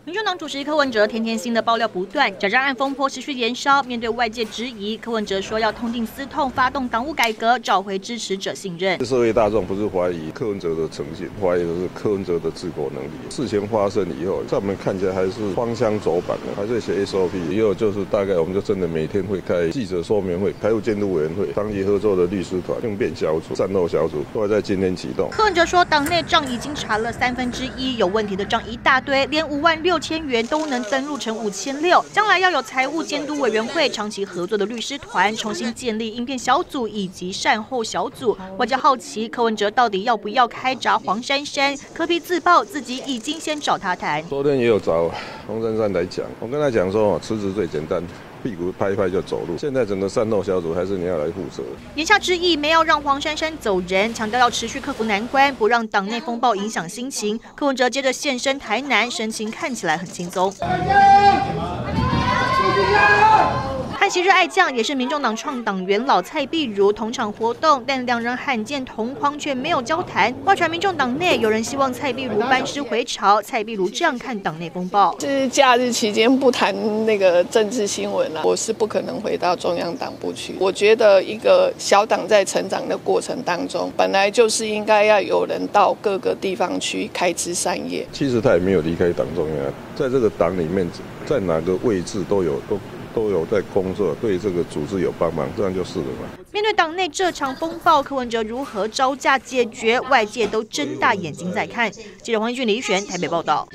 民众党主席柯文哲天天新的爆料不断，假账案风波持续延烧。面对外界质疑，柯文哲说要痛定思痛，发动党务改革，找回支持者信任。 社会大众不是怀疑柯文哲的诚信，怀疑的是柯文哲的治国能力。事情发生以后，在我们看起来还是荒腔走板的，还是写 SOP。以后就是大概我们就真的每天会开记者说明会、财务监督委员会、长期合作的律师团、应变小组、善后小组，都会在今天启动。 柯文哲说，党内账已经查了1/3，有问题的账一大堆，连56000元都能登录成5600。将来要有财务监督委员会、长期合作的律师团，重新建立应变小组以及善后小组。外界好奇柯文哲到底要不要开闸黄珊珊？柯 P 自曝自己已经先找他谈。 昨天也有找黄珊珊来讲，我跟他讲说，辞职最简单。屁股拍一拍就走路。现在整个善后小组还是你要来负责。 言下之意，没有让黄珊珊走人，强调要持续克服难关，不让党内风暴影响心情。柯文哲接着现身台南，神情看起来很轻松。和昔日爱将也是民众党创党元老蔡壁如同场活动，但两人罕见同框却没有交谈。外传民众党内有人希望蔡壁如班师回朝，蔡壁如这样看党内风暴： 是假日期间不谈那个政治新闻啊，我是不可能回到中央党部去。我觉得一个小党在成长的过程当中，本来就是应该要有人到各个地方去开枝散叶。 其实他也没有离开党中央，在这个党里面，在哪个位置都有在工作，对这个组织有帮忙，这样就是了嘛。 面对党内这场风暴，柯文哲如何招架解决，外界都睁大眼睛在看。记者黄义俊、李玉璇台北报道。